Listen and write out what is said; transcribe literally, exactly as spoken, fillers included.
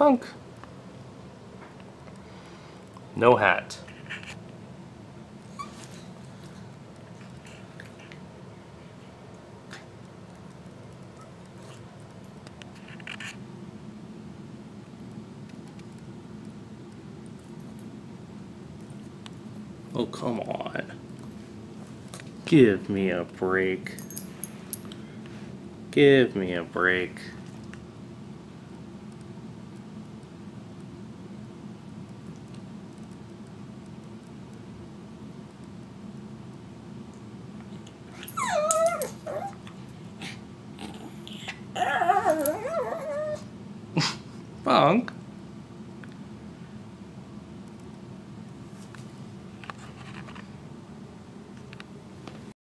Bunk. No hat. Oh, come on. Give me a break. Give me a break. Bunk.